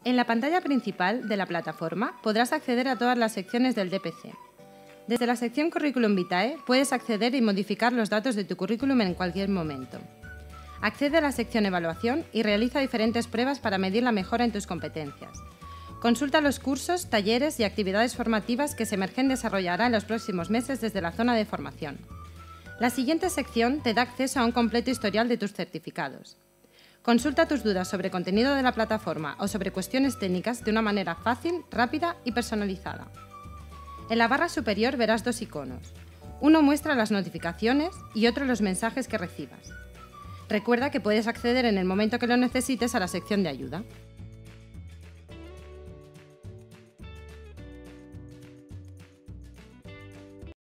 En la pantalla principal de la plataforma podrás acceder a todas las secciones del DPC. Desde la sección Curriculum Vitae puedes acceder y modificar los datos de tu currículum en cualquier momento. Accede a la sección Evaluación y realiza diferentes pruebas para medir la mejora en tus competencias. Consulta los cursos, talleres y actividades formativas que Semergen desarrollará en los próximos meses desde la zona de formación. La siguiente sección te da acceso a un completo historial de tus certificados. Consulta tus dudas sobre contenido de la plataforma o sobre cuestiones técnicas de una manera fácil, rápida y personalizada. En la barra superior verás dos iconos. Uno muestra las notificaciones y otro los mensajes que recibas. Recuerda que puedes acceder en el momento que lo necesites a la sección de ayuda.